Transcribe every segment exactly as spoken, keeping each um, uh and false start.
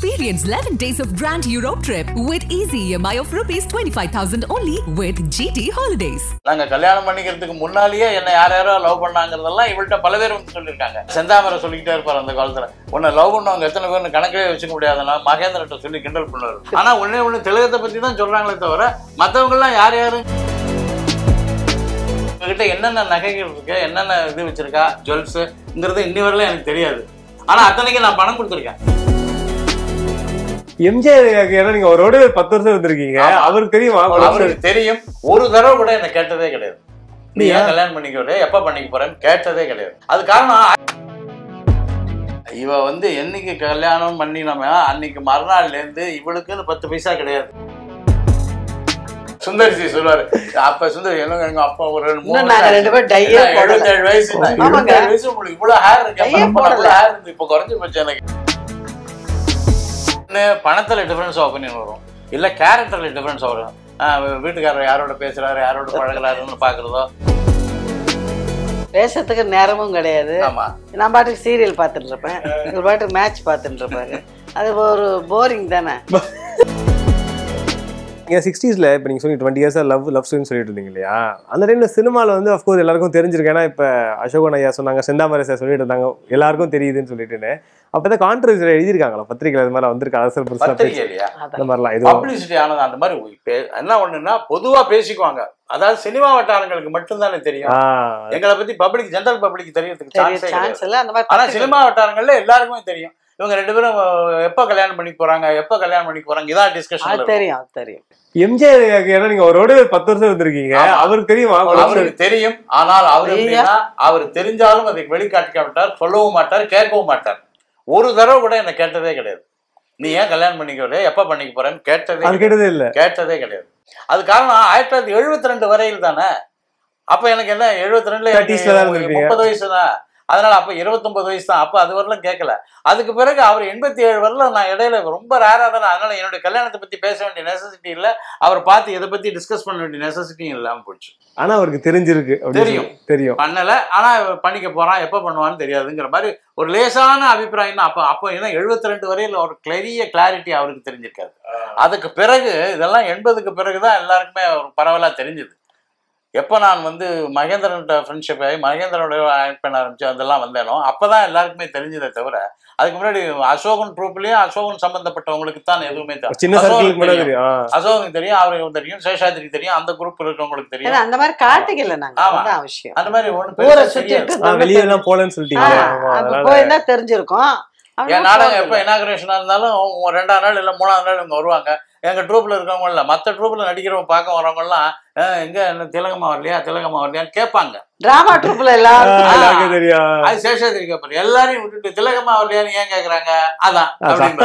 Experience eleven days of Grand Europe trip with easy E M I of rupees twenty-five thousand only with G T Holidays. நாங்க கல்யாணம் பண்ணிக்கிறதுக்கு முன்னாலேயே என்ன யார் யாரோ லவ் பண்ணாங்கிறதெல்லாம் இவள்கிட்ட பல பேர் வந்து சொல்லியிருக்காங்க. செந்தாமரை சொல்லிக்கிட்டே இருப்பார் அந்த காலத்துல. உன்னை லவ் பண்ணவங்க எத்தனை பேர் கணக்கே வச்சுக்க முடியாதுன்னா மகேந்திரட்ட சொல்லி கிண்டல் பண்ணுவார். ஆனா உடனே ஒண்ணு திலகத்தை பத்தி தான் சொல்றாங்களே தவிர மற்றவங்க எல்லாம் யார் யாரும் உங்ககிட்ட என்னென்ன நகைகள் இருக்கு, என்னென்ன இது வச்சிருக்கா ஜுவல்ஸுங்கிறது இன்னி வரல எனக்கு தெரியாது. ஆனா அத்தனைக்கு நான் பணம் கொடுத்துருக்கேன். எம்ஜிஆர் ஏன்னா நீங்க அவரோட பத்து வருஷம் இருந்திருக்கீங்க, அவருக்கு தெரியுமா? அவருக்கு தெரியும். ஒரு தடவை கூட என்ன கேட்டதே கிடையாது. நீ ஏன் கல்யாணம் பண்ணிக்க, எப்ப பண்ணிக்க போறேன்னு கேட்டதே கிடையாது. அது காரணம் இவ வந்து என்னைக்கு கல்யாணம் பண்ணினோமே அன்னைக்கு மறுநாள்ல இருந்து இவளுக்குன்னு பத்து பைசா கிடையாது. சுந்தரிசி சொல்லுவாரு, அப்ப சுந்தரி என்ன எங்க அப்பா ஒரு எழுபத்தேழு வயசு வயசு உங்களுக்கு இவ்வளவு ஹேர் இருக்கு, இப்ப குறைஞ்சு போச்சு. எனக்கு பணத்துல டிஃபரன்ஸ் ஒப்பீனியன் வரும், இல்ல கேரக்டர்ல டிஃபரன்ஸ் வரும். வீட்டுக்காரர் யாரோட பேசுறாரு, யாரோட பழகுறாருன்னு பாக்குறதோ. பேசுறதுக்கு நேரமும் கிடையாது. நான் பாட்டுக்கு சீரியல் பார்த்துட்டு இருப்பேன், ஒரு பாட்டுக்கு மேட்ச் பார்த்துட்டு இருப்பாரு. அது ஒரு போரிங் தானே. சிக்ஸ்டீஸ்ல இப்போ நீங்கள் சொன்னீங்க டுவெண்ட்டி இயர்ஸாக லவ் லவ் ஸ்டோரின்னு சொல்லிட்டு இருந்தீங்க இல்லையா? அந்த டைமில் சினிமாவில் வந்து அஃப்கோர்ஸ் எல்லாருக்கும் தெரிஞ்சிருக்கு. ஏன்னா இப்போ அசோகன் ஐயா சொன்னாங்க, செந்தாமரை சார் சொல்லிட்டு இருந்தாங்க, எல்லாருக்கும் தெரியுதுன்னு சொல்லிட்டுன்னு. அப்போ தான் கான்ட்ரவர்சி எழுதியிருக்காங்களா பத்திரிகையில்? அது மாதிரி வந்திருக்கு அரசு அந்த மாதிரிலாம் இது பப்ளிசிட்டி ஆனது. அந்த மாதிரி என்ன ஒண்ணுன்னா பொதுவாக பேசிக்குவாங்க. அதாவது சினிமா வட்டாரங்களுக்கு மட்டும்தானே தெரியும், எங்களை பத்தி பப்ளிக் ஜெனரல் பப்ளிக் தெரியறதுக்கு சான்ஸ் இல்லை. ஆனா சினிமா வட்டாரங்கள்ல எல்லாருக்குமே தெரியும். இவங்க ரெண்டு பேரும் எப்ப கல்யாணம் பண்ணி போறாங்க, எப்ப கல்யாணம் பண்ணி போறாங்க, இதான் டிஸ்கஷன். தெரியும் தெரியும் எம்ஜிஆர் ஏன்னா நீங்க அவரோட பத்து வருஷம் இருந்திருக்கீங்க, அவருக்கு தெரியுமா? அவருக்கு தெரியும். ஆனால் அவரு அவர் தெரிஞ்சாலும் அதை வெளிக்காட்டிக்க மாட்டார், சொல்லவும் மாட்டார், கேட்கவும் மாட்டார். ஒரு தடவை கூட என்ன கேட்டதே கிடையாது. நீ ஏன் கல்யாணம் பண்ணிக்க, எப்ப பண்ணிக்க போறேன்னு கேட்டதே கேட்டதே இல்லை கேட்டதே கிடையாது. அது காரணம் ஆயிரத்தி தொள்ளாயிரத்தி எழுபத்தி ரெண்டு வரையில் தானே. அப்ப எனக்கு என்ன எழுபத்தி ரெண்டுல முப்பது வயசு தான். அதனால அப்ப இருபத்தி ஒன்பது வயசு தான். அப்ப அது வரலாம் கேட்கல. அதுக்கு பிறகு அவர் எண்பத்தி ஏழு வரலாம் நான் இடையில ரொம்ப ரேரா தானே. அதனால என்னுடைய கல்யாணத்தை பத்தி பேச வேண்டிய நெசசிட்டி இல்லை, அவர் பார்த்து இதை பத்தி டிஸ்கஸ் பண்ண வேண்டிய நெசசிட்டியும் இல்லாம போச்சு. ஆனா அவருக்கு தெரிஞ்சிருக்கு, தெரியும் தெரியும் பண்ணல. ஆனா பண்ணிக்க போறான், எப்ப பண்ணுவான்னு தெரியாதுங்கிற மாதிரி ஒரு லேசான அபிப்பிராயம் தான். அப்ப அப்போ ஏன்னா எழுபத்தி ரெண்டு வரையில ஒரு கிளிய கிளாரிட்டி அவருக்கு தெரிஞ்சிருக்காது. அதுக்கு பிறகு இதெல்லாம் எண்பதுக்கு பிறகுதான் எல்லாருக்குமே ஒரு பரவலா தெரிஞ்சது. எப்போ நான் வந்து மகேந்திரன்ட்ட ஃப்ரெண்ட்ஷிப் ஆகி மகேந்திரனோட ஆக்ட் பண்ண ஆரம்பிச்சு அதெல்லாம் வந்தேனோ அப்போதான் எல்லாருக்குமே தெரிஞ்சதே தவிர அதுக்கு முன்னாடி அசோகன் குரூப்லயும் அசோகன் சம்பந்தப்பட்டவங்களுக்கு தான் எதுவுமே தெரியும். அசோகனுக்கு தெரியும், அவருக்கு தெரியும், சேஷாதிரிக்கு தெரியும், அந்த குரூப் இருக்கவங்களுக்கு தெரியும். அந்த மாதிரி காட்டிக்கல நாங்க. அந்த மாதிரி ஒண்ணு வெளியெல்லாம் போலன்னு சொல்லிட்டீங்க தெரிஞ்சிருக்கோம். என் நாடகம் எப்போ இனாகுரேஷனா இருந்தாலும் ரெண்டாம் நாள் இல்லை மூணாவது நாள் இவங்க வருவாங்க. எங்க ட்ரூப்ல இருக்கவங்க இல்ல, மற்ற ட்ரூப்ல நடிக்கிறவங்க பார்க்க வரவங்க எல்லாம் எங்க என்ன திலகமா வரலையா திலகமா வரலையான்னு கேட்பாங்க. டிராமா ட்ரூப்ல எல்லாரும் தெரியும். அது சேஷாதிரி கேட்பாரு. எல்லாரையும் விட்டுட்டு திலகமா வரலையான்னு ஏன் கேக்குறாங்க, அதான்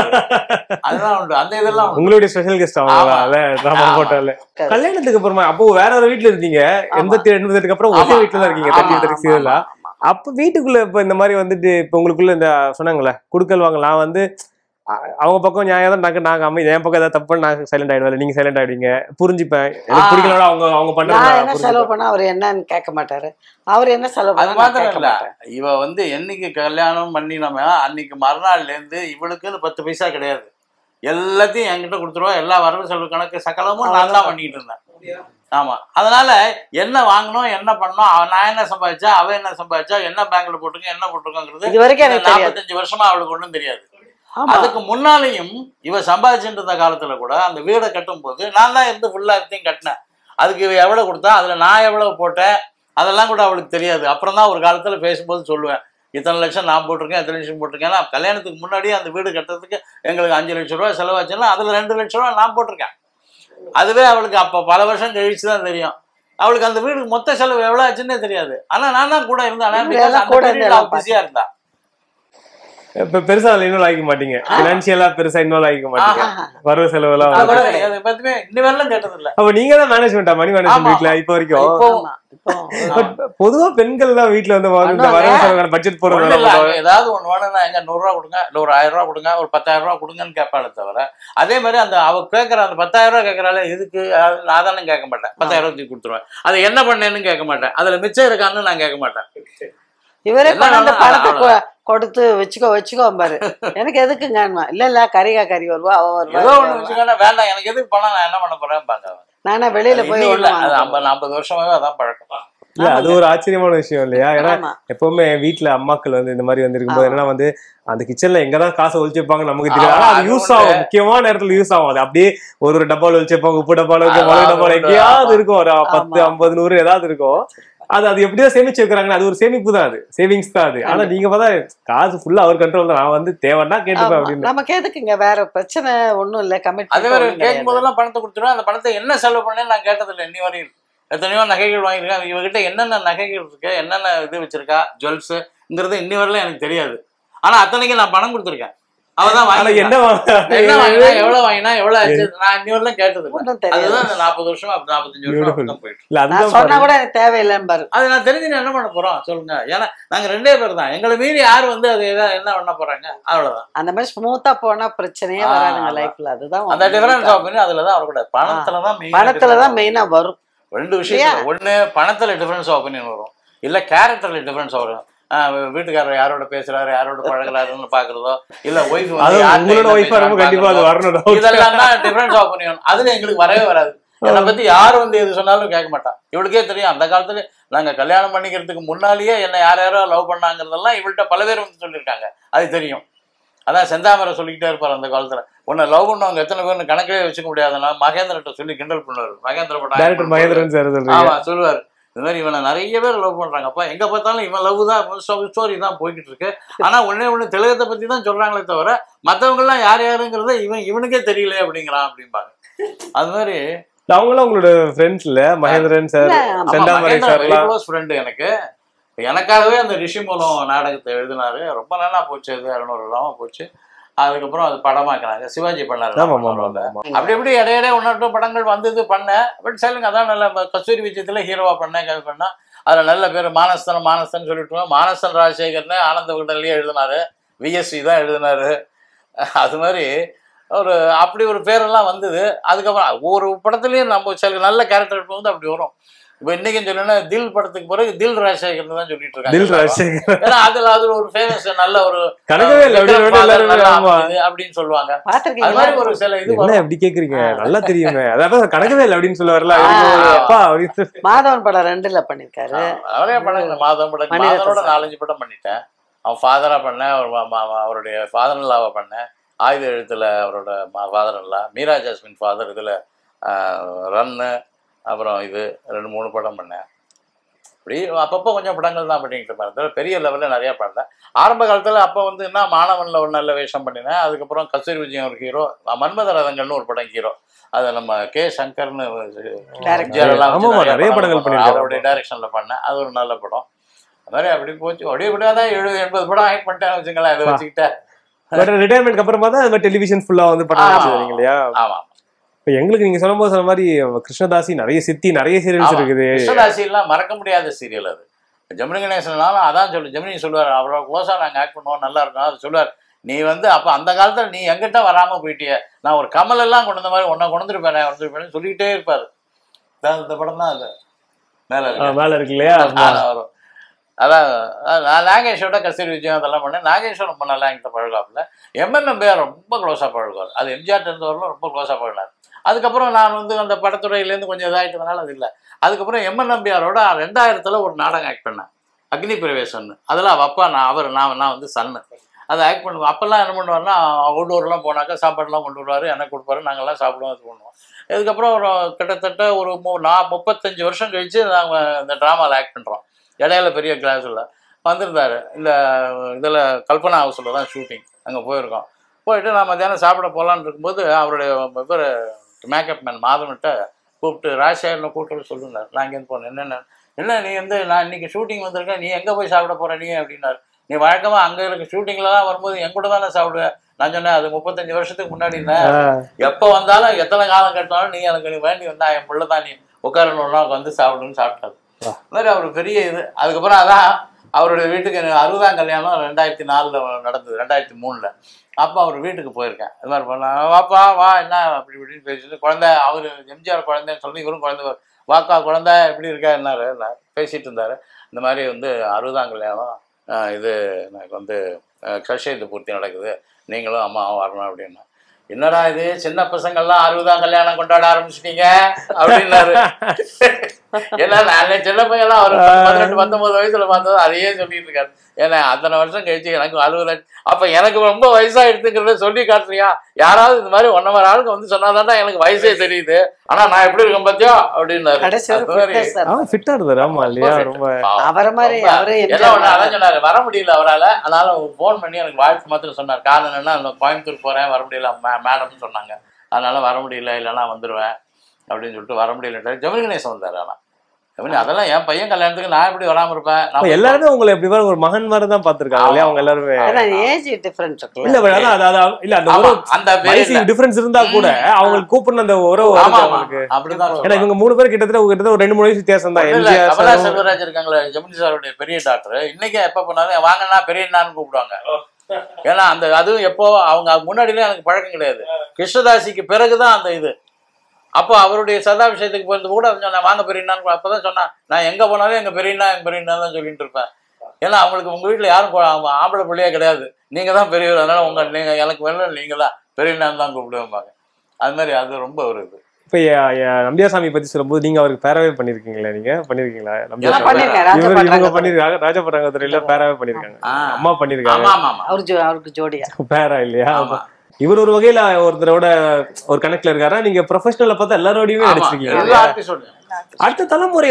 அதுதான் உண்டு. அந்த இதெல்லாம் உங்களுடைய ஸ்பெஷல் கெஸ்ட் டிராமா போட்டால. கல்யாணத்துக்கு அப்புறமா அப்போ வேற ஒரு வீட்டுல இருந்தீங்க, எண்பத்தி எண்பத்தி எட்டுக்கு அப்புறம் ஒரே வீட்டுல தான் இருக்கீங்க தேர்ட்டி தேர்ட்டி சீரியலா. அப்ப வீட்டுக்குள்ள இப்ப இந்த மாதிரி வந்துட்டு இப்ப உங்களுக்குள்ள இந்த சொன்னாங்களே குடுக்கல் வாங்க, நான் வந்து அவங்க பக்கம் நியாயம் தான், நாங்க நாங்க அம்மா என் பக்கம் ஏதாவது தப்பு நான் சைலண்ட் ஆயிடுவேன், நீங்க சைலண்ட் ஆயிடுவீங்க, புரிஞ்சுப்பேன். எனக்கு பிடிக்கல அவங்க அவங்க பண்ண செலவு பண்ணா அவர் என்னன்னு கேட்க மாட்டாரு, அவர் என்ன செலவு அது மாத்திரம் இல்ல. இவ வந்து என்னைக்கு கல்யாணம் பண்ணினோமே அன்னைக்கு மறுநாள்ல இருந்து இவளுக்குன்னு பத்து பைசா கிடையாது. எல்லாத்தையும் என்கிட்ட கொடுத்துருவா. எல்லா வரவு செலவு கணக்கு சகலமும் நான் தான் பண்ணிட்டு இருந்தேன். ஆமா, அதனால என்ன வாங்கணும், என்ன பண்ணணும், நான் என்ன சம்பாதிச்சா, அவ என்ன சம்பாதிச்சா, என்ன பேங்க்ல போட்டிருக்கேன், என்ன போட்டிருக்கோங்கிறது நாற்பத்தஞ்சு வருஷமா அவளுக்கு ஒன்றும் தெரியாது. அதுக்கு முன்னாலேயும் இவ சம்பாதிச்சுட்டு இருந்த காலத்துல கூட அந்த வீடை கட்டும் போது நான் தான் இருந்து ஃபுல்லா எல்லாத்தையும் கட்டினேன். அதுக்கு இவ எவ்வளவு கொடுத்தா, அதுல நான் எவ்வளவு போட்டேன், அதெல்லாம் கூட அவளுக்கு தெரியாது. அப்புறம் தான் ஒரு காலத்துல பேசும்போது சொல்லுவேன், இத்தனை லட்சம் நான் போட்டிருக்கேன், எத்தனை லட்சம் போட்டிருக்கேன். ஏன்னா கல்யாணத்துக்கு முன்னாடியே அந்த வீடு கட்டுறதுக்கு எங்களுக்கு அஞ்சு லட்சம் ரூபாய் செலவாச்சுன்னா அதுல ரெண்டு லட்சம் ரூபாய் நான் போட்டிருக்கேன். அதுவே அவளுக்கு அப்ப பல வருஷம் கழிச்சு தான் தெரியும். அவளுக்கு அந்த வீடுக்கு மொத்த செலவு எவ்வளவு ஆச்சுன்னே தெரியாது. ஆனா நான் தான் கூட இருந்தேன், பிஸியா இருந்தா. இப்ப பெருசா இன்வால்வ் ஆகிக்க மாட்டீங்க, பினான்சியலா பெருசா இன்வால்வ் ஆகிக்க மாட்டீங்க, வரவு செலவு எல்லாம் இன்னும் கேட்டது இல்ல. அப்ப நீங்க தான் மேனேஜ்மெண்டா, மணி மேனேஜ்மெண்ட் வீட்ல இப்ப வரைக்கும்? பொதுவா பெண்கள் தான் வீட்டுல வந்து வரவு செலவு பட்ஜெட் போடுறது, ஏதாவது ஒண்ணு வேணும்னா எங்க நூறு ரூபா கொடுங்க, இல்ல ஒரு ஆயிரம் ரூபாய் கொடுங்க, ஒரு பத்தாயிரம் ரூபாய் கொடுங்கன்னு கேட்பாளே தவிர அதே மாதிரி அந்த அவ கேட்கற அந்த பத்தாயிரம் ரூபாய் கேட்கறாள் எதுக்கு, நான் தானே கேட்க மாட்டேன். பத்தாயிரம் ரூபாய் கொடுத்துருவேன். அதை என்ன பண்ணேன்னு கேட்க மாட்டேன். அதுல மிச்சம் இருக்கான்னு நான் கேட்க மாட்டேன். இவரே கொண்டாந்து பணத்தை கொடுத்து வச்சுக்கோ வச்சுக்கோ பாரு. எனக்கு எதுக்குங்க? இல்ல இல்ல கறிகா கறி வருவா அவ வருவா ஏதோ ஒண்ணு வச்சுக்கோங்க, வேண்டாம் எனக்கு எதுக்கு பணம், நான் என்ன பண்ண போறேன் பாங்க. நானே வெளியில போய் இல்ல அது ஐம்பது நாற்பது வருஷமாவே அதான் பழக்கம். இல்ல அது ஒரு ஆச்சரியமான விஷயம் இல்லையா? ஏன்னா எப்பவுமே வீட்டுல அம்மாக்கள் வந்து இந்த மாதிரி வந்து இருக்கும்போது என்னன்னா வந்து அந்த கிச்சன்ல எங்கதான் காசை ஒழிச்சு வைப்பாங்க நமக்கு தெரியாது. ஆனா அது யூஸ் ஆகும், முக்கியமான நேரத்துல யூஸ் ஆகும். அது அப்படியே ஒரு ஒரு டப்பால ஒழிச்சு வைப்பாங்க, உப்பு டப்பால இருக்கும், மிளகு டப்பால எங்கேயாவது இருக்கும், ஒரு பத்து ஐம்பது நூறு ஏதாவது இருக்கும். அது அது எப்படியோ சேமிச்சு வைக்கிறாங்க, அது ஒரு சேமிப்பு தான், அது சேவிங்ஸ் தான் அது. ஆனா நீங்க பார்த்தா காசு ஃபுல்லா அவர் கண்ட்ரோல் தான். நான் வந்து தேவைன்னா கேட்டுப்பேன் அப்படின்னு. நம்ம கேட்டுக்குங்க, வேற பிரச்சனை ஒண்ணும் இல்ல. கமிட் அதே மாதிரி கேட்கும் போதெல்லாம் பணத்தை கொடுத்துருவேன். அந்த பணத்தை என்ன செலவு பண்ணேன்னு நான் கேட்டதில்லை இன்னி வரையும். எத்தனையோ நகைகள் வாங்கியிருக்கேன், இவகிட்ட என்னென்ன நகைகள் இருக்கு, என்னென்ன இது வச்சிருக்கா, ஜுவல்ஸுங்கிறது இன்னி வரலாம் எனக்கு தெரியாது. ஆனா அத்தனைக்கு நான் பணம் கொடுத்துருக்கேன். அவதான் வாங்கி என்ன வாங்கினா எவ்வளவு வாங்கினா எவ்வளவு ஆச்சு நான் இன்னி வரலாம் கேட்டது. அதுதான் நாற்பது வருஷம் நாற்பத்தஞ்சு வருஷம் போயிட்டு சொன்னா கூட எனக்கு தேவையில்லைன்னு பாரு. அது நான் தெரிஞ்சு என்ன பண்ண போறோம் சொல்லுங்க. ஏன்னா நாங்க ரெண்டே பேர் தான், எங்களை மீறி யாரு வந்து அது என்ன பண்ண போறாங்க, அவ்வளவுதான். அந்த மாதிரி ஸ்மூத்தா போனா பிரச்சனையே வராதுங்க லைஃப்ல. அதுதான் அந்த டிஃபரன்ஸ் ஆஃப் அதுலதான் வரக்கூடாது. பணத்துலதான் பணத்துலதான் மெயினா வரும். ரெண்டு விஷயம், ஒண்ணு பணத்துல டிஃபரன்ஸ் ஆஃப் ஒப்பீனியன் வரும், இல்ல கேரக்டர்ல டிஃபரன்ஸ் வரும். வீட்டுக்காரர் யாரோட பேசுறாரு, யாரோட பழகுறாருன்னு பாக்குறதோ, இல்ல ஒய்ஃப் இதெல்லாம் தான் டிஃபரன்ஸ் ஆஃப் ஒப்பீனியன். அதுல எங்களுக்கு வரவே வராது. என்னை பத்தி யாரும் வந்து எது சொன்னாலும் கேட்க மாட்டான். இவளுக்கே தெரியும். அந்த காலத்துல நாங்க கல்யாணம் பண்ணிக்கிறதுக்கு முன்னாலேயே என்ன யார் யாரோ லவ் பண்ணாங்கிறதெல்லாம் இவள்கிட்ட பல பேர் வந்து சொல்லியிருக்காங்க, அது தெரியும். அதான் செந்தாமரை சொல்லிக்கிட்டே இருப்பார் அந்த காலத்துல. உன்னை லவ் பண்ணவங்க எத்தனை பேர்னு கணக்கே வச்சுக்க முடியாதுன்னா மகேந்திரன்ட்ட சொல்லி கிண்டல் பண்ணுவார். மகேந்திர படம் மகேந்திரன் சார் ஆமா சொல்லுவார், இந்த மாதிரி இவனை நிறைய பேர் லவ் பண்றாங்கப்பா, எங்க பார்த்தாலும் இவன் லவ் தான் ஸ்டோரி தான் போய்கிட்டு இருக்கு. ஆனா ஒன்னே ஒண்ணு திலகத்தை பத்தி தான் சொல்றாங்களே தவிர மத்தவங்க எல்லாம் யார் யாருங்கிறத இவன் இவனுக்கே தெரியல அப்படிங்கிறான் அப்படிம்பாங்க. அது மாதிரி அவங்களும் உங்களோட ஃப்ரெண்ட்ஸ் இல்ல? Mahendran sir, Senthamarai sir close friend எனக்கு. எனக்காகவே அந்த ரிஷிமூலம் நாடகத்தை எழுதினாரு. ரொம்ப நல்லா போச்சு, அது அறுநூறு இல்லாம போச்சு. அதுக்கப்புறம் அது படமாக்குனாங்க, சிவாஜி பண்ணாரு. அப்படி எப்படி இடையிடையே ஒன்று படங்கள் வந்தது பண்ணேன். பட் சொல்லுங்க அதான் நல்ல கஸ்தூரி விஜயத்துல ஹீரோவா பண்ணேன் பண்ணா. அதுல நல்ல பேர் மானஸ்தன் மானஸ்தன் சொல்லிட்டு மானஸ்தன் ராஜசேகர்னு ஆனந்த விகடன்லயே எழுதினாரு, விஎஸ்சி தான் எழுதினாரு. அது மாதிரி ஒரு அப்படி ஒரு பேரெல்லாம் வந்தது. அதுக்கப்புறம் ஒவ்வொரு படத்துலயும் நம்ம சில நல்ல கேரக்டர் வந்து அப்படி வரும். இப்ப இன்னைக்கு சொல்லணும்னா தில் படத்துக்கு பிறகு தில் ராஜசேகர் தான் சொல்லிட்டு இருக்காங்க. ஏன்னா அதுல அது ஒரு ஃபேமஸ் நல்ல ஒரு அப்படின்னு சொல்லுவாங்க. அது மாதிரி ஒரு சில இது எப்படி கேக்குறீங்க, நல்லா தெரியுமே. அதாவது கணக்கவே இல்லை அப்படின்னு சொல்லுவார்ல. மாதவன் படம் ரெண்டுல பண்ணிருக்காரு, நிறைய படங்கள். மாதவன் படம் மாதவனோட நாலஞ்சு படம் பண்ணிட்டேன். அவன் ஃபாதரா பண்ணேன், அவருடைய ஃபாதர் இல்லாவ பண்ணேன், ஆயுத எழுத்துல அவரோட ஃபாதர் இல்லா, மீரா ஜாஸ்மின் ஃபாதர் இதுல ரன்னு, அப்புறம் இது ரெண்டு மூணு படம் பண்ணேன். அப்படி அப்பப்போ கொஞ்சம் படங்கள் தான் பண்ணிக்கிட்டு இருப்பேன். பெரிய லெவலில் நிறையா பண்ணேன். ஆரம்ப காலத்தில் அப்போ வந்து என்ன மாணவனில் ஒரு நல்ல வேஷம் பண்ணினேன். அதுக்கப்புறம் கஸ்தூரி விஜயம் ஒரு ஹீரோ, மன்மத ரதங்கள்னு ஒரு படம் ஹீரோ, அதை நம்ம கே சங்கர்னு நிறைய படங்கள் பண்ணி அவருடைய டைரக்ஷனில் பண்ணேன். அது ஒரு நல்ல படம். அது மாதிரி அப்படி போச்சு. அப்படியே கூட தான் எழுபது எண்பது படம் ஆக்ட் பண்ணிட்டேன் வச்சுங்களேன். இதை வச்சுக்கிட்டேன். ரிட்டையர்மெண்ட் அப்புறமா தான் டெலிவிஷன் ஃபுல்லாக வந்து படம் இல்லையா? ஆமாம். இப்போ எங்களுக்கு நீங்க சொல்லும்போது சொன்ன மாதிரி கிருஷ்ணதாசி நிறைய சித்தி நிறைய சீரியல்ஸ் இருக்குது. கிருஷ்ணதாசி எல்லாம் மறக்க முடியாத சீரியல் அது. ஜெமினி கணேசனாலும் அதான் சொல்லு, ஜெமினி சொல்லுவார், அவ்வளோ க்ளோஸா நாங்கள் ஆக்ட் பண்ணுவோம், நல்லா இருக்கும். அது சொல்லுவார், நீ வந்து அப்போ அந்த காலத்தில் நீ எங்கிட்ட வராமல் போயிட்டிய, நான் ஒரு கமல் எல்லாம் கொண்டு வந்த மாதிரி உன்னை கொண்டுருப்பேன் கொண்டுருப்பேன்னு சொல்லிக்கிட்டே இருப்பார். இந்த படம் தான் அது மேலே மேலே இருக்கு இல்லையா? வரும். அதான் நான் நாகேஷோட கஸ்தூரி விஜயம் அதெல்லாம் பண்ணேன். நாகேஷும் ரொம்ப நல்லா என்கிட்ட பழகாப்புல. எம்என் நம்பியார் ரொம்ப க்ளோஸாக பழகுவார். அது எம்ஜிஆர் இருந்தவர்களும் ரொம்ப க்ளோஸாக பழகினார். அதுக்கப்புறம் நான் வந்து அந்த படத்துறையிலேருந்து கொஞ்சம் இதாகிட்டதுனால அது இல்லை. அதுக்கப்புறம் எம்என் நம்பியாரோட ரெண்டாயிரத்தில் ஒரு நாடகம் ஆக்ட் பண்ணேன், அக்னி பிரவேசன்னு. அதில் அவள் அப்பா நான் அவர் நான் நான் வந்து சன்னு அதை ஆக்ட் பண்ணுவோம். அப்போல்லாம் என்ன பண்ணுவார்னா அவுட்டோர்லாம் போனாக்கா சாப்பாடுலாம் கொண்டு வருவார், எனக்கு கொடுப்பாரு, நாங்கள்லாம் சாப்பிடுவோம், இது பண்ணுவோம். இதுக்கப்புறம் ஒரு கிட்டத்தட்ட ஒரு மு நான் முப்பத்தஞ்சு வருஷம் கழித்து நாங்கள் இந்த ட்ராமாவில் ஆக்ட் பண்ணுறோம். இடையில பெரிய கிளாஸில் வந்திருந்தார். இந்த இதில் கல்பனா ஹவுஸில் தான் ஷூட்டிங், அங்கே போயிருக்கோம். போயிட்டு நான் மத்தியானம் சாப்பிட போகலான்னு இருக்கும்போது அவருடைய இவர் மேக்கப் மேன் மாதவன்கிட்ட கூப்பிட்டு ராஜசேகர்னு கூப்பிட்டு சொல்லுனார். நான் இங்கேருந்து போனேன். என்னென்ன என்ன நீ வந்து நான் இன்னைக்கு ஷூட்டிங் வந்திருக்கேன், நீ எங்கே போய் சாப்பிட போகிற நீ அப்படின்னாரு. நீ வழக்கமாக அங்கே இருக்க ஷூட்டிங்கில் தான் வரும்போது என் கூட தானே சாப்பிடுவேன். நான் சொன்னேன், அது முப்பத்தஞ்சு வருஷத்துக்கு முன்னாடி இல்லை, எப்போ வந்தாலும் எத்தனை காலம் கட்டினாலும் நீ எனக்கு நீ வேண்டி வந்தா என் பிள்ளை தான், நீ உட்காரணுன்னா வந்து சாப்பிடுன்னு சாப்பிட்டாரு. அது மாதிரி அவர் பெரிய இது. அதுக்கப்புறம் அதான் அவருடைய வீட்டுக்கு அறுபதாம் கல்யாணம் ரெண்டாயிரத்தி நாலில் நடந்தது, ரெண்டாயிரத்தி மூணில். அப்போ அவர் வீட்டுக்கு போயிருக்கேன். இது மாதிரி பண்ண வாப்பா வா என்ன அப்படி இப்படின்னு பேசிட்டு, குழந்தை அவர் எம்ஜிஆர் குழந்தைன்னு சொல்லி இவரும் குழந்தை வாக்கா குழந்தை எப்படி இருக்கா என்னாரு பேசிகிட்டு இருந்தார். இந்த மாதிரி வந்து அறுபதாம் கல்யாணம் இது எனக்கு வந்து சஷ்யத்து பூர்த்தி நடக்குது, நீங்களும் அம்மாவும் வரணும் அப்படின்னா. என்னடா இது சின்ன பசங்கள்லாம் அறுபதாம் கல்யாணம் கொண்டாட ஆரம்பிச்சிட்டீங்க அப்படின்னாரு. ஏன்னா நான் சின்ன பையன்லாம் ஒரு பதினெட்டு பத்தொன்பது வயசுல பார்த்தது அதையே சொல்லிட்டு இருக்காரு. ஏன்னா அத்தனை வருஷம் கழிச்சு எனக்கு அறுபது, அப்ப எனக்கு ரொம்ப வயசாயிடுதுங்கிறத சொல்லி காட்டுறியா? யாராவது இந்த மாதிரி ஒன்ன மாதிரி ஆளுக்கு வந்து சொன்னாதான் எனக்கு வயசே தெரியுது, ஆனா நான் எப்படி இருக்கேன் பாத்தியா அப்படின்னாரு. அதான் சொன்னாரு, வர முடியல அவரால், அதனால போன் பண்ணி எனக்கு வாழ்த்து மாத்திரம் சொன்னார். காரணம் என்னன்னா அந்த கோயம்புத்தூர் போறேன் வர முடியல மேடம்னு சொன்னாங்க, அதனால வர முடியல, இல்லைன்னா வந்துடுவேன் அப்படின்னு சொல்லிட்டு வர முடியல. ஜெமினி கணேசன் வந்தாரு. ஆனா அதெல்லாம் என் பையன் கல்யாணத்துக்கு நான் எப்படி வராம இருப்பேன்? எல்லாருமே உங்களை எப்படி ஒரு மகன் மாதிரி தான் பாத்துருக்காங்க இல்லையா? அவங்க எல்லாருமே ஏஜ் டிஃபரன்ஸ் இருக்கு இல்ல, இல்ல அந்த ஒரு அந்த வயசு டிஃபரன்ஸ் இருந்தா கூட அவங்களுக்கு கூப்பிடுற அந்த உறவு அவங்களுக்கு அப்படிதான். ஏன்னா இவங்க மூணு பேர் கிட்டத்தட்ட கிட்டத்தட்ட ஒரு ரெண்டு மூணு வயசு வித்தியாசம் தான். கமலா செல்வராஜ் இருக்காங்களே ஜெமினி சாருடைய பெரிய டாக்டர், இன்னைக்கு எப்ப போனாலும் வாங்கன்னா பெரியண்ணான்னு கூப்பிடுவாங்க. ஏன்னா அந்த அதுவும் எப்போ அவங்க முன்னாடிலாம் எனக்கு பழக்கம் கிடையாது, கிருஷ்ணதாசிக்கு பிறகுதான் அந்த இது. அப்போ அவருடைய சதாபிஷேகத்துக்கு போயிருந்தது கூட சொன்னேன் வாங்க பெரியண்ணான்னு. அப்பதான் சொன்னேன், நான் எங்க போனாலும் எங்க பெரியண்ணா எங்க பெரியண்ணா தான் சொல்லிட்டு இருப்பேன். ஏன்னா அவங்களுக்கு உங்க வீட்டுல யாரும் ஆம்பளை பிள்ளையே கிடையாது, நீங்க தான் பெரியவர், அதனால உங்க நீங்க எனக்கு வேணும் நீங்க தான் பெரியண்ணான்னு தான் கூப்பிடுவாங்க. அது மாதிரி அது ரொம்ப ஒரு இது. இப்ப நம்பியாசாமி பத்தி சொல்லும்போது நீங்க அவருக்கு பேராவே பண்ணிருக்கீங்களா? நீங்க பண்ணிருக்கீங்களா? இவங்க பண்ணிருக்காங்க, ராஜபட்டாங்கத்துறையில பேராவே பண்ணிருக்காங்க, அம்மா பண்ணிருக்காங்க, அவருக்கு ஜோடியா பேரா இல்லையா? இவர் ஒரு வகையில ஒருத்தரோட ஒரு கணக்குல இருக்காரா? நீங்க ப்ரொஃபஷனல்ல பார்த்தா எல்லாரோடையுமே நடிச்சிருக்கீங்க. அடுத்த தலைமுறை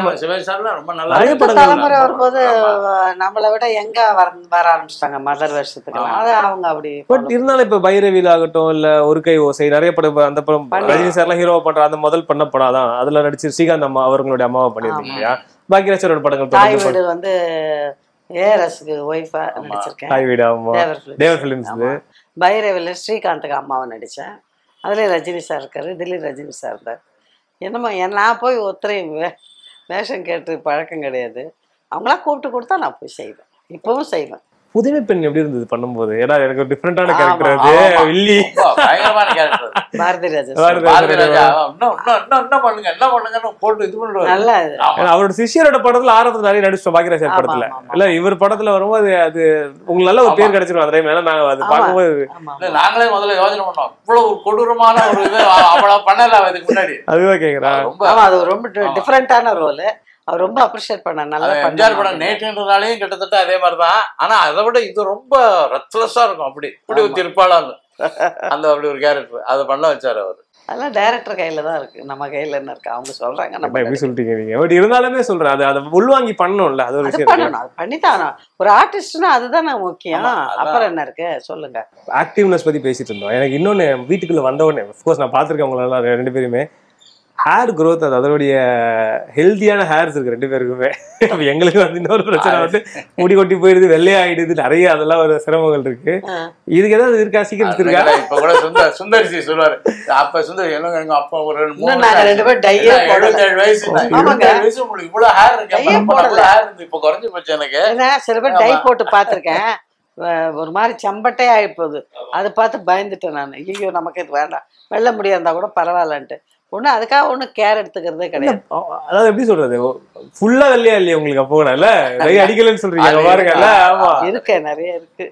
தலைமுறை வரும்போது நம்மளை விட எங்க வர ஆரம்பிச்சிட்டாங்க மதர் வருஷத்துக்கு. அவங்க அப்படி பட் இருந்தாலும் இப்ப பைரவியில் ஆகட்டும் இல்ல ஒரு கை ஓசை நிறைய படம், அந்த படம் ரஜினி சார்லாம் ஹீரோவா பண்ற அந்த முதல் பண்ண படம் தான். அதுல நடிச்சு ஸ்ரீகாந்த் அம்மா அவர்களுடைய அம்மாவை பண்ணிருக்கீங்க இல்லையா? பாக்கியராஜரோட படங்கள் தாய் வீடு வந்து ஏஆர்எஸ்க்கு ஒய்ஃபா நடிச்சிருக்கேன், தாய் வீடு ஆமா தேவர் ஃபிலிம்ஸ். பைரவியில் ஸ்ரீகாந்துக்கு அம்மாவை நடித்தேன், அதில் ரஜினி சார் இருக்கார், இதுலேயும் ரஜினி சார் இருந்தார். என்னம்மா நான் போய் ஒருத்தரையும் வே வேஷம் கேட்டு பழக்கம் கிடையாது, அவங்களா கூப்பிட்டு கொடுத்தா நான் போய் செய்வேன், இப்பவும் செய்வேன். புதுமை பெண் எப்படி இருந்தது பண்ணும்போது? ஏன்னா எனக்கு டிஃபரெண்டான கேரக்டர் அது, வில்லி பயங்கரமான கேரக்டர் பாரதி ராஜா. பாரதி ராஜா இன்னும் இன்னும் இன்னும் பண்ணுங்க என்ன பண்ணுங்கன்னு போட்டு இது பண்ணுவாரு. நல்லா அவரோட சிஷியரோட படத்துல ஆரம்பத்துல நிறைய நடிச்சோம் பாக்கியராஜ் படத்துல. இல்ல இவர் படத்துல வரும்போது அது உங்களுக்கு நல்ல ஒரு பேர் கிடைச்சிடும். அந்த டைம்ல நாங்க அது பார்க்கும்போது நாங்களே முதல்ல யோசனை பண்ணோம், இவ்வளவு கொடூரமான ஒரு இது அவ்வளவு பண்ணல இதுக்கு முன்னாடி. அதுதான் கேக்குறேன், ரொம்ப அது ரொம்ப டிஃபரெண்டான ரோல். அவர் ரொம்ப அப்ரிஷியேட் பண்ணார், நல்லா என்ஜாய் பண்ண. நேற்றுனாலையும் கிட்டத்தட்ட அதே மாதிரிதான், ஆனா அதை விட இது ரொம்ப ரத்லஸா இருக்கும். அப்படி இப்படி ஒரு திருப்பாளான்னு அந்த அப்படி ஒரு கேரக்டர் அதை பண்ண வச்சாரு அவர். அதெல்லாம் டைரக்டர் கையில தான் இருக்கு, நம்ம கையில என்ன இருக்கு? அவங்க சொல்றாங்க, நம்ம எப்படி சொல்லிட்டீங்க நீங்க? பட் இருந்தாலுமே சொல்றேன், அது அதை உள்வாங்கி பண்ணணும்ல, அது ஒரு விஷயம் பண்ணணும், அது பண்ணித்தான். ஒரு ஆர்டிஸ்ட்னா அதுதான் முக்கியம். அப்புறம் என்ன இருக்கு சொல்லுங்க. ஆக்டிவ்னஸ் பத்தி பேசிட்டு இருந்தோம். எனக்கு இன்னொன்னு வீட்டுக்குள்ள வந்தவொடனே அஃப்கோர்ஸ் நான் பாத்திருக்கேன் உங்களெல்லாம் ரெண்டு பேருமே ஹேர் க்ரோத், அது அதோடைய ஹெல்த்தியான ஹேர்ஸ் இருக்கு ரெண்டு பேருக்குமே. எங்களுக்கு வந்து இன்னொரு பிரச்சனை வந்து முடி கொட்டி போயிடுது, வெள்ளையாயிடுது, நிறைய அதெல்லாம் ஒரு சிரமங்கள் இருக்கு. இதுக்கு ஏதாவது இருக்கா? சீக்கிரம் இருக்கா? இப்ப கூட சுந்தர் சுந்தரிசி சொல்லுவாரு, அப்ப சுந்தர் எங்க எங்க அப்பா ஒரு ரெண்டு பேரும் எழுபத்தேழு வயசு வயசு உங்களுக்கு இவ்வளவு ஹேர் இருக்கு, இப்ப குறைஞ்சு போச்சு. எனக்கு சில பேர் டை போட்டு பாத்திருக்கேன், ஒரு மாதிரி செம்பட்டே ஆயிப்போகுது. அதை பார்த்து பயந்துட்டேன் நான், ஐயோ நமக்கு இது வேண்டாம், வெள்ள முடியா இருந்தா கூட பரவாயில்லன்ட்டு. ஒண்ணு அதுக்காக ஒண்ணு கேர் எடுத்துக்கிறதே கிடையாது. அதாவது எப்படி சொல்றது, ஃபுல்லா வெள்ளையா இல்லையா உங்களுக்கு? அப்போ கூட இல்ல நிறைய அடிக்கலன்னு சொல்றீங்க பாருங்கல்ல. ஆமா இருக்கு, நிறைய இருக்கு.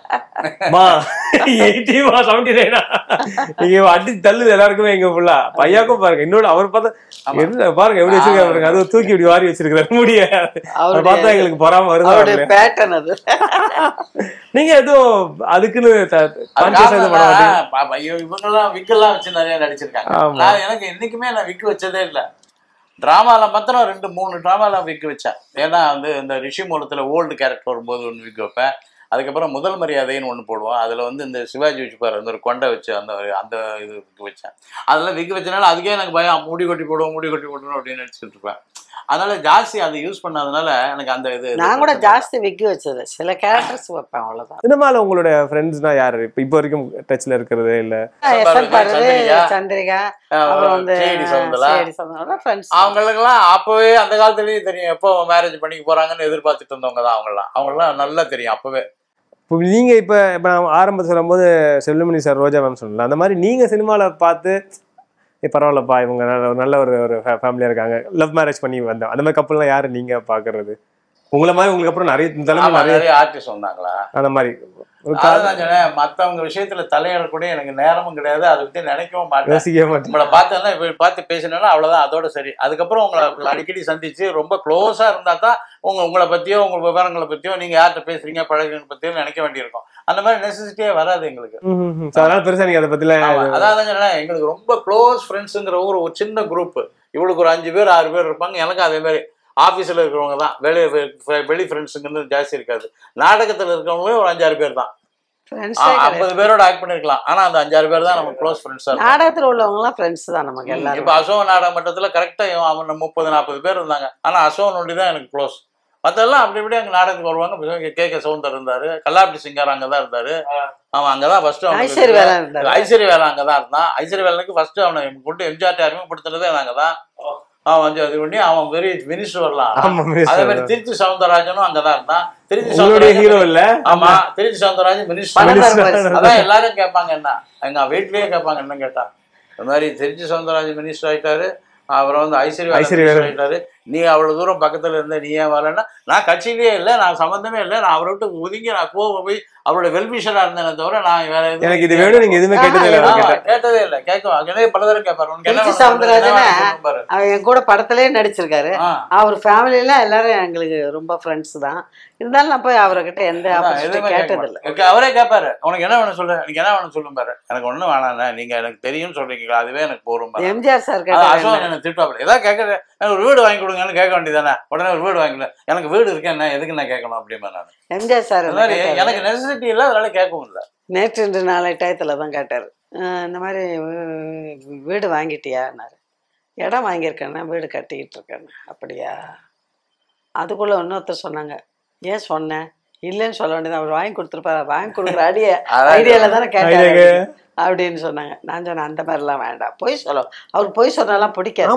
நீங்க அடி தள்ளுது எல்லாருக்குமே எங்க ஃபுல்லா. பையாக்கும் பாருங்க, இன்னொரு அவர் பார்த்தா பாருங்க எப்படி வச்சிருக்காரு பாருங்க, அது தூக்கி இப்படி வாரி வச்சிருக்காரு முடிய. அவர் பார்த்தா எங்களுக்கு பொறாம வருது பேட்டர்ன் அது. நீங்க எதுவும் அதுக்குன்னு இவங்கெல்லாம் விக்கெல்லாம் வச்சு நிறைய நடிச்சிருக்காங்க. எனக்கு என்னைக்குமே நான் விக்கு வச்சதே இல்லை. டிராமால மாத்திரம் ரெண்டு மூணு டிராமால விக்கு வச்சேன். ஏன்னா வந்து இந்த ரிஷி மூலத்துல ஓல்டு கேரக்டர் வரும்போது ஒன்று விக்கு வைப்பேன். அதுக்கப்புறம் முதல் மரியாதைன்னு ஒன்று போடுவோம். அதில் வந்து இந்த சிவாஜி வச்சுப்பார், அந்த ஒரு கொண்டை வச்சு அந்த அந்த இது விக்கு வச்சேன். அதெல்லாம் விக்கு வச்சனால அதுக்கே எனக்கு பயம், முடி கொட்டி போடுவோம் முடி கொட்டி போடுவோம் அப்படின்னு நினச்சிக்கிட்டு இருப்பேன். அதனால ஜாஸ்தி அதை யூஸ் பண்ணாதனால எனக்கு அந்த இது நான் கூட ஜாஸ்தி விக்கு வச்சது, சில கேரக்டர்ஸ் வைப்பேன் அவ்வளவுதான். சினிமால உங்களுடைய ஃப்ரெண்ட்ஸ்னா யாரு இப்போ இப்போ வரைக்கும் டச்ல இருக்கிறது? இல்ல சந்திரிகா, அப்புறம் வந்து அவங்களுக்கெல்லாம் அப்பவே அந்த காலத்துலயே தெரியும், எப்போ மேரேஜ் பண்ணிக்க போறாங்கன்னு எதிர்பார்த்துட்டு இருந்தவங்க தான் அவங்கெல்லாம். அவங்கெல்லாம் நல்லா தெரியும் அப்பவே. இப்போ நீங்க இப்ப இப்ப ஆரம்பத்தில் சொல்லும் போது செல்லுமணி சார், ரோஜா மேம் சொல்லலாம், அந்த மாதிரி நீங்க சினிமால பார்த்து பரவாயில்லப்பா இவங்க நல்ல ஒரு ஒரு ஃபேமிலியா இருக்காங்க, லவ் மேரேஜ் பண்ணி வந்தோம், அந்த மாதிரி கப்பல்லாம் யாரு நீங்க பாக்குறது? உங்களை மாதிரி உங்களுக்கு அப்புறம் நிறைய தலைமை நிறைய ஆர்டிஸ்ட் வந்தாங்களா அந்த மாதிரி மத்தவங்க விஷயத்துல தலையிட கூட எனக்கு நேரமும் கிடையாது, அதை பத்தி நினைக்கவும் மாட்டேன். யோசிக்கவே மாட்டேன். உங்களை பார்த்தேன்னா இப்ப பார்த்து பேசினா அவ்வளவுதான், அதோட சரி. அதுக்கப்புறம் உங்களை அடிக்கடி சந்திச்சு ரொம்ப க்ளோஸா இருந்தா தான் உங்க உங்களை பத்தியோ உங்க விவரங்களை பத்தியோ நீங்க யார்கிட்ட பேசுறீங்க பழகுறீங்க பத்தியோ நினைக்க வேண்டியிருக்கும். அந்த மாதிரி நெசசிட்டியே வராது எங்களுக்கு. அதனால பெருசா நீங்க அதை பத்தில அதான் எங்களுக்கு ரொம்ப க்ளோஸ் ஃப்ரெண்ட்ஸுங்கிற ஒரு ஒரு சின்ன குரூப். இவளுக்கு ஒரு அஞ்சு பேர் ஆறு பேர் இருப்பாங்க, எனக்கு அதே மாதிரி ஆஃபீஸில் இருக்கிறவங்க தான். வெளியே வெளி ஃப்ரெண்ட்ஸுங்கிறது ஜாஸ்தி இருக்காது. நாடகத்தில் இருக்கிறவங்களே ஒரு அஞ்சாறு பேர் தான். ஐம்பது பேரோட ஆக்ட் பண்ணிருக்கலாம், ஆனா அந்த அஞ்சாறு பேர் தான் நம்ம க்ளோஸ் ஃப்ரெண்ட்ஸா. நாடகத்தில் உள்ளவங்கலாம் ஃப்ரெண்ட்ஸ் தான் நமக்கு எல்லாரும். இப்போ அசோக நாடக மட்டத்தில் கரெக்டாக அவன் முப்பது நாற்பது பேர் இருந்தாங்க, ஆனா அசோகன் ஒண்டி தான் எனக்கு க்ளோஸ். மற்றெல்லாம் அப்படி இப்படி அங்கே நாடகத்துக்கு வருவாங்க. கே கே சவுந்தர் இருந்தாரு, கல்லாப்பட்டி சிங்கார் அங்கே தான் இருந்தாரு. அவன் அங்கதான் ஃபர்ஸ்ட் ஐஸ்வரி வேலை ஐஸ்வரி வேலை அங்கதான் இருந்தான். ஐஸ்வரி வேலைக்கு ஃபர்ஸ்ட் அவனை கொண்டு எம்ஜிஆர் அறிமுகப்படுத்துறதே அங்கதான். அவன் வந்து அது பண்ணி அவன் வெரி மினிஸ்டர் வரலாம். அதே மாதிரி திருச்சி சவுந்தரராஜனும் அங்கதான் இருந்தான். திருச்சி சவுந்தரராஜன் ஹீரோ இல்ல? ஆமா, திருச்சி சவுந்தரராஜன் மினிஸ்டர். அதான் எல்லாரும் கேட்பாங்க, என்ன எங்க வீட்லயே கேட்பாங்க என்ன கேட்டா, இந்த மாதிரி திருச்சி சவுந்தரராஜன் மினிஸ்டர் ஆயிட்டாரு, அப்புறம் வந்து ஐஸ்வரி ஐஸ்வரி ஆயிட்டாரு, நீ அவ்வளவு தூரம் பக்கத்துல இருந்த நீ ஏன் வரலன்னா, நான் கட்சியிலேயே இல்லை, நான் சம்பந்தமே இல்லை, நான் அவரை விட்டு ஒதுங்கி நான் போக போய் அவரோட வெல்விஷரா இருந்தேனே தவிர நான் வேற எனக்கு இது வேணும் நீங்க எதுவுமே கேட்டதே இல்லை. கேட்டதே இல்லை. கேட்க பலதரம் கேட்பாரு. அவர் என் கூட படத்திலேயே நடிச்சிருக்காரு. அவர் ஃபேமிலியில எல்லாரும் எங்களுக்கு ரொம்ப ஃப்ரெண்ட்ஸ் தான். இருந்தாலும் நான் போய் அவர்கிட்ட எந்த கேட்டது இல்லை. அவரே கேட்பாரு, உனக்கு என்ன வேணும் சொல்லு, எனக்கு என்ன வேணும் சொல்லும் பாரு. எனக்கு ஒண்ணும் வேணாண்ணா, நீங்க எனக்கு தெரியும்னு சொல்றீங்களா, அதுவே எனக்கு போரும். எம்ஜிஆர் சார் அசோகன் எனக்கு திட்டாப்பல ஏதாவது கேட்கறது, எனக்கு ஒரு வீடு வாங்கி கொடுங்கன்னு கேட்க வேண்டியதானே. உடனே ஒரு வீடு வாங்கல, எனக்கு வீடு இருக்கேன், என்ன எதுக்கு நான் கேட்கணும் அப்படிமா. நான் எம்ஜிஆர் சார் எனக்கு நெசசிட்டி இல்லை, அதனால கேட்கவும் இல்லை. நேற்று இன்று நாளை டயத்துல தான் கேட்டாரு, இந்த மாதிரி வீடு வாங்கிட்டியான்னாரு. இடம் வாங்கியிருக்கேன்னா வீடு கட்டிக்கிட்டு இருக்கேன். அப்படியா? அதுக்குள்ள இன்னொருத்தர் சொன்னாங்க, ஏன் சொன்னேன், இல்லைன்னு சொல்ல வேண்டியது, அவர் வாங்கி கொடுத்துருப்பாரு, வாங்கி கொடுக்குற ஐடியா ஐடியால தானே கேட்டாரு அப்படின்னு சொன்னாங்க. நான் சொன்னேன், அந்த மாதிரி எல்லாம் வேண்டாம், பொய் சொல்ல, அவருக்கு பொய் சொன்னாலாம் பிடிக்காது.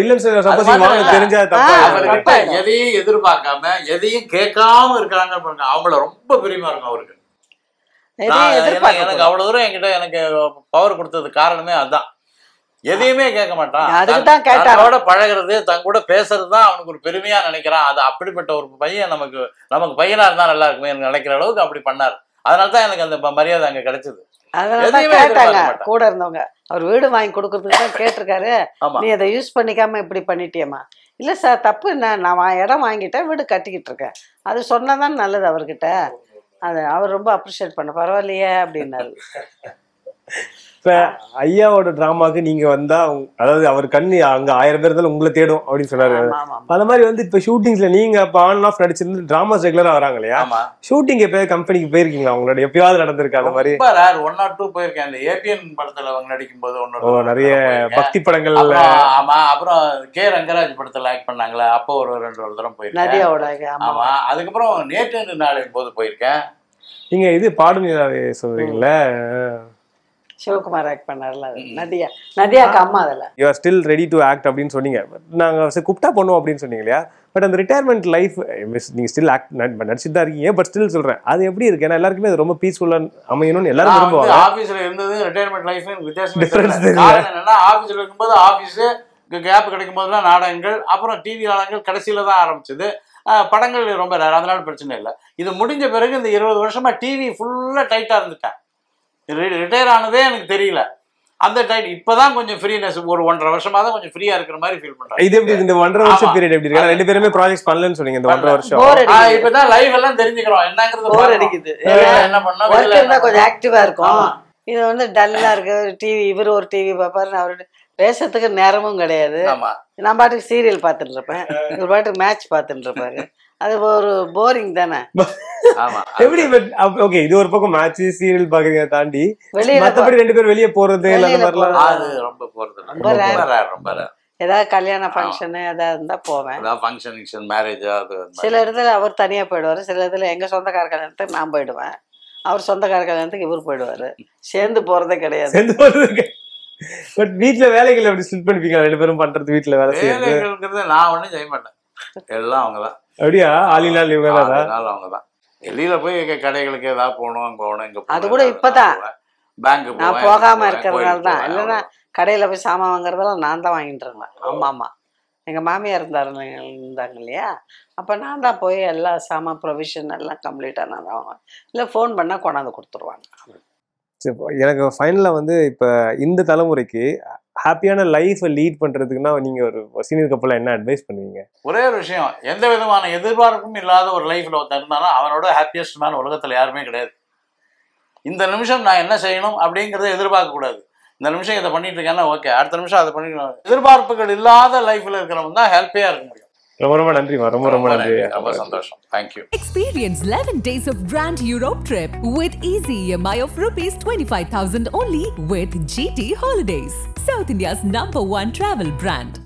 எதையும் எதிர்பார்க்காம எதையும் கேட்காம இருக்காங்க பாருங்க, அவங்கள ரொம்ப பெருமையா இருக்கும் அவருக்கு. எனக்கு அவ்வளவு தூரம் என்கிட்ட எனக்கு பவர் கொடுத்தது காரணமே அதுதான். எதையுமே கேட்க மாட்டான், அதோட பழகிறது, தன் கூட பேசுறதுதான் அவனுக்கு ஒரு பெருமையா நினைக்கிறான். அது அப்படிப்பட்ட ஒரு பையன் நமக்கு நமக்கு பையனா இருந்தா நல்லா இருக்குமே நினைக்கிற அளவுக்கு அப்படி பண்ணாரு. அதனாலதான் எனக்கு அந்த மரியாதை அங்க கிடைச்சது. அதனாலதான் கேட்டாங்க கூட இருந்தவங்க, அவர் வீடு வாங்கி கொடுக்கறதுக்கு தான் கேட்டிருக்காரு, நீ அதை யூஸ் பண்ணிக்காம இப்படி பண்ணிட்டியம்மா. இல்ல சார், தப்பு என்ன, நான் இடம் வாங்கிட்டேன், வீடு கட்டிக்கிட்டு இருக்கேன், அது சொன்னாதான் நல்லது அவர்கிட்ட. அது அவர் ரொம்ப அப்ரிஷியேட் பண்ண, பரவாயில்லையே அப்படின்னாரு. இப்ப ஐயாவோட டிராமாக்கு நீங்க வந்தா, அதாவது அவர் கண்ணு அங்க ஆயிரம் பேர் இருந்தாலும் உங்களை தேடும் அப்படின்னு சொன்னாரு. அந்த மாதிரி வந்து இப்ப ஷூட்டிங்ஸ்ல நீங்க இப்ப ஆன் ஆஃப் நடிச்சிருந்து டிராமாஸ் ரெகுலரா வராங்க இல்லையா? ஷூட்டிங் எப்பயாவது கம்பெனிக்கு போயிருக்கீங்களா? உங்களோட எப்பயாவது நடந்திருக்கு அந்த மாதிரி? ஒன் ஆர் டூ போயிருக்கேன். அந்த ஏபிஎன் படத்துல அவங்க நடிக்கும் போது ஒன்னு நிறைய பக்தி படங்கள். ஆமா, அப்புறம் கே ரங்கராஜ் படத்துல ஆக்ட் பண்ணாங்களா, அப்போ ஒரு ரெண்டு ஒரு தரம் போயிருக்கேன். ஆமா, அதுக்கப்புறம் நேற்று நாளைக்கு போது போயிருக்கேன். நீங்க இது பாடும் சொல்றீங்களா, சிவகுமார் ஆக்ட் பண்ணார்ல, நதியா நதியாக்கு அம்மா. அதில் you are still ready to act அப்படின்னு சொன்னீங்க. நாங்கள் கூப்பிட்டா பண்ணுவோம் அப்படின்னு சொன்னீங்க இல்லையா? பட் அந்த ரிட்டையர்மெண்ட் லைஃப் நீங்கள் ஸ்டில் ஆக்ட் நடிச்சுட்டு தான் இருக்கீங்க. பட் ஸ்டில் சொல்கிறேன், அது எப்படி இருக்கு? ஏன்னா எல்லாருக்குமே அது ரொம்ப பீஸ்ஃபுல்லாக அமையணும்னு எல்லாரும் விரும்புவாங்க. ஆஃபீஸில் இருந்தது ரிட்டையர்மெண்ட் லைஃப் வித்தியாசம். டிஃபரன்ஸ் என்னன்னா, ஆஃபீஸில் இருக்கும்போது ஆஃபீஸு கேப் கிடைக்கும் போதுலாம் நாடகங்கள், அப்புறம் டிவி நாடகங்கள் கடைசியில் தான் ஆரம்பிச்சது. படங்கள் ரொம்ப ரேர், அதனால பிரச்சனை இல்லை. இது முடிஞ்ச பிறகு இந்த இருபது வருஷமா டிவி ஃபுல்லாக டைட்டாக இருந்துட்டேன். ரிட்டையர் ஆனதே எனக்கு தெரியல. அந்த டைம் இப்பதான் கொஞ்சம் ஃப்ரீனஸ், ஒரு ஒன்றரை வருஷமா தான் கொஞ்சம் ஃப்ரீயா இருக்கிற மாதிரி ஃபீல் பண்றேன். இது எப்படி இந்த ஒன்றரை வருஷம் பீரியட் எப்படி இருக்கு? ரெண்டு பேருமே ப்ராஜெக்ட்ஸ் பண்ணலன்னு சொன்னீங்க இந்த ஒன்றரை வருஷம். இப்பதான் லைவ் எல்லாம் தெரிஞ்சுக்கிறோம், என்னங்கிறது போர் அடிக்குது, என்ன பண்ணா கொஞ்சம் ஆக்டிவா இருக்கும். இது வந்து டல்லா இருக்கு. டிவி இவர் ஒரு டிவி பாப்பாரு, அவரு பேசுறதுக்கு நேரமும் கிடையாது. நான் பாட்டுக்கு சீரியல் பார்த்துட்டு இருப்பேன், இவர் பாட்டுக்கு மேட்ச் பார்த்துட்டு இருப்பாரு. அது ஒரு போரிங் தானே. எப்படி ஓகே, இது ஒரு பக்கம் மேட்ச் சீரியல் பாக்குறீங்க தாண்டி மத்தபடி ரெண்டு பேரும் வெளியே போறது அந்த மாதிரிலாம் அது ரொம்ப போறது ரொம்ப ரேர், ரொம்ப ரேர். ஏதாவது கல்யாண ஃபங்க்ஷன் ஏதாவது இருந்தா போவேன். ஃபங்க்ஷன் மேரேஜ் அது சில இடத்துல அவர் தனியா போயிடுவாரு, சில இடத்துல எங்க சொந்தக்கார கல்யாணத்துக்கு நான் போயிடுவேன், அவர் சொந்தக்கார கல்யாணத்துக்கு இவர் போயிடுவாரு. சேர்ந்து போறதே கிடையாது. சேர்ந்து போறது. பட் வீட்டுல வேலைகள் எப்படி ஸ்பிளிட் பண்ணிப்பீங்க ரெண்டு பேரும் பண்றது? வீட்டுல வேலை செய்யறது நான் ஒண்ணும் செய்ய மாட்டேன், எல்லாம் அவங்கதான். அப்படியா? ஆளினால் அவங்கதான். வெளியில போய் கடைகளுக்கு ஏதாவது போகணும், அங்க போகணும், இங்க அது கூட இப்பதான் பேங்க் நான் போகாம இருக்கிறதுனால தான். இல்லைன்னா கடையில போய் சாமான் வாங்குறதெல்லாம் நான் தான் வாங்கிட்டு இருந்தேன். ஆமா ஆமா, எங்கள் மாமியார் இருந்தாரு இருந்தாங்க இல்லையா, அப்போ நான் தான் போய் எல்லா சாமான் ப்ரொவிஷன் எல்லாம் கம்ப்ளீட்டாக நான் தான், இல்லை ஃபோன் பண்ணால் கொண்டாந்து கொடுத்துருவாங்க. எனக்கு ஃபைனலாக வந்து இப்போ இந்த தலைமுறைக்கு ஹாப்பியான லைஃப்பை லீட் பண்ணுறதுக்குன்னா நீங்கள் ஒரு சீனியர் கப்பலில் என்ன அட்வைஸ் பண்ணுவீங்க? ஒரே ஒரு விஷயம், எந்த விதமான எதிர்பார்ப்பும் இல்லாத ஒரு லைஃப்பில் ஒருத்தர் இருந்தாலும் அவனோட ஹாப்பியஸ்ட் மேன் உலகத்தில் யாருமே கிடையாது. இந்த நிமிஷம் நான் என்ன செய்யணும் அப்படிங்கிறத எதிர்பார்க்கக்கூடாது. இந்த நிமிஷம் இதை பண்ணிட்டு இருக்கேன்னா ஓகே, அடுத்த நிமிஷம் அதை பண்ணிக்கலாம். எதிர்பார்ப்புகள் இல்லாத லைஃப்பில் இருக்கிறவங்க தான் ஹாப்பியாக இருக்க முடியும். ரொம்ப ரொம்ப நன்றிமா, ரொம்ப ரொம்ப நன்றி, ரொம்ப சந்தோஷம். Thank you. Experience eleven days of Grand Europe trip with easy E M I of rupees twenty-five thousand only with G T Holidays, South India's number one travel brand.